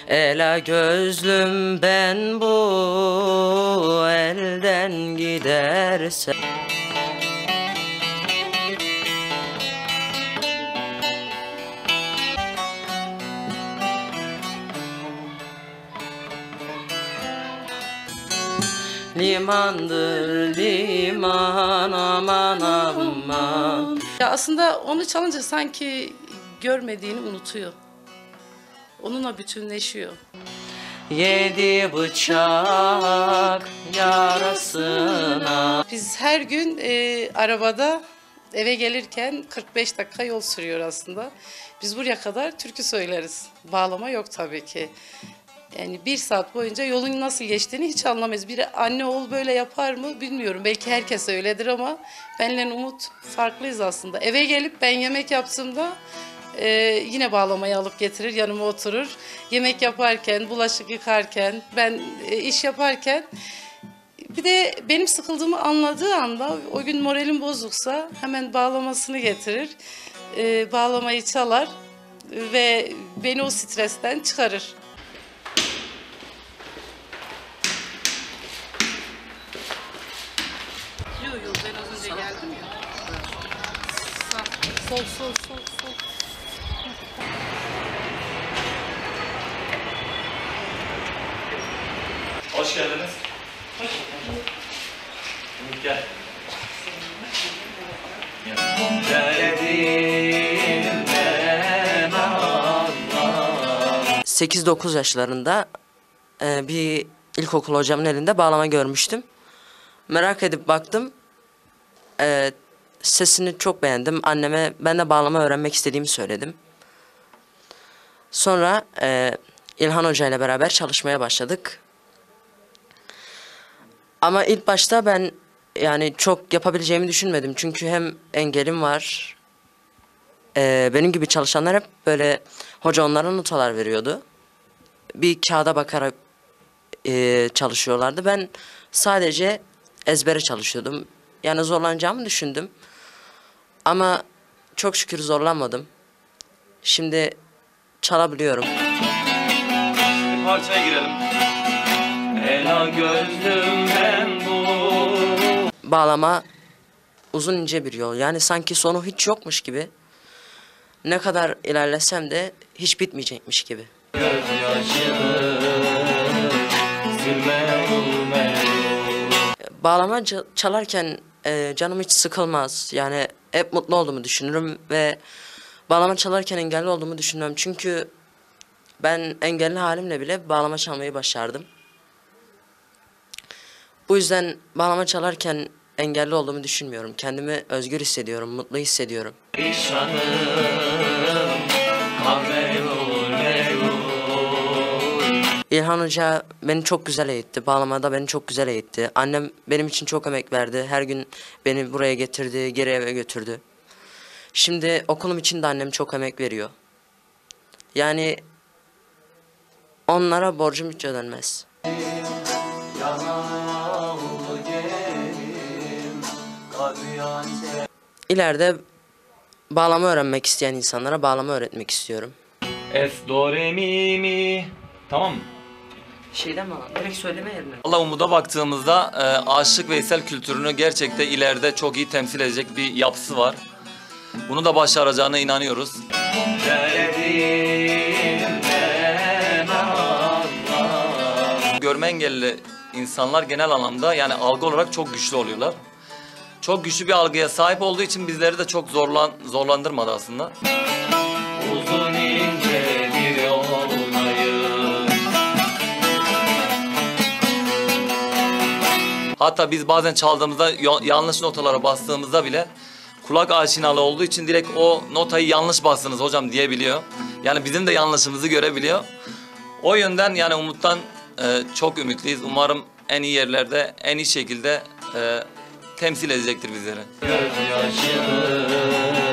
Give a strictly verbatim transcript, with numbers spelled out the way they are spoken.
Ela gözlüm ben bu elden giderse. Limandır liman aman aman. Ya aslında onu çalınca sanki görmediğini unutuyor. Onunla bütünleşiyor. Yedi bıçak yarasına. Biz her gün e, arabada eve gelirken kırk beş dakika yol sürüyor aslında. Biz buraya kadar türkü söyleriz. Bağlama yok tabii ki. Yani bir saat boyunca yolun nasıl geçtiğini hiç anlamayız. Bir anne oğul böyle yapar mı bilmiyorum. Belki herkes öyledir ama benle Umut farklıyız aslında. Eve gelip ben yemek yaptığımda e, yine bağlamayı alıp getirir, yanıma oturur. Yemek yaparken, bulaşık yıkarken, ben e, iş yaparken... Bir de benim sıkıldığımı anladığı anda, o gün moralim bozuksa hemen bağlamasını getirir. E, bağlamayı çalar ve beni o stresten çıkarır. Yok yok, ben az önce geldim ya. Sağ, sol sol sol sol. Hoş geldiniz. Hoş bulduk. Gel. sekiz dokuz yaşlarında e, bir ilkokul hocamın elinde bağlama görmüştüm. Merak edip baktım. E, sesini çok beğendim. Anneme ben de bağlama öğrenmek istediğimi söyledim. Sonra e, İlhan Hoca ile beraber çalışmaya başladık. Ama ilk başta ben yani çok yapabileceğimi düşünmedim. Çünkü hem engelim var. E, benim gibi çalışanlar hep böyle hoca onlara notalar veriyordu. Bir kağıda bakarak e, çalışıyorlardı. Ben sadece ezbere çalışıyordum. Yani zorlanacağımı düşündüm. Ama çok şükür zorlanmadım. Şimdi çalabiliyorum. Şimdi parçaya girelim. Ela gözlüm ben bu. Bağlama uzun ince bir yol. Yani sanki sonu hiç yokmuş gibi. Ne kadar ilerlesem de hiç bitmeyecekmiş gibi. Bağlama çalarken e, canım hiç sıkılmaz. Yani hep mutlu olduğumu düşünürüm ve bağlama çalarken engelli olduğumu düşünmem. Çünkü ben engelli halimle bile bağlama çalmayı başardım. Bu yüzden bağlama çalarken engelli olduğumu düşünmüyorum. Kendimi özgür hissediyorum, mutlu hissediyorum. İlhan Hoca beni çok güzel eğitti. Bağlamada beni çok güzel eğitti. Annem benim için çok emek verdi. Her gün beni buraya getirdi, geri eve götürdü. Şimdi okulum için de annem çok emek veriyor. Yani onlara borcum hiç ödenmez. İleride bağlama öğrenmek isteyen insanlara bağlama öğretmek istiyorum. Es, do, re, mi, mi. Tamam mı? Şeyden mi? Direkt söyleme yerine. Allah Umut'a baktığımızda e, Aşık Veysel kültürünü gerçekten ileride çok iyi temsil edecek bir yapısı var. Bunu da başaracağına inanıyoruz. Görme engelli insanlar genel anlamda yani algı olarak çok güçlü oluyorlar. Çok güçlü bir algıya sahip olduğu için bizleri de çok zorlan zorlandırmadı aslında. Uzun ince bir yoldayım. Hatta biz bazen çaldığımızda yanlış notalara bastığımızda bile kulak aşinalı olduğu için direkt o notayı yanlış bastınız hocam diyebiliyor. Yani bizim de yanlışımızı görebiliyor. O yönden yani Umut'tan e, çok ümitliyiz. Umarım en iyi yerlerde, en iyi şekilde e, temsil edecektir bizleri. Gözyaşı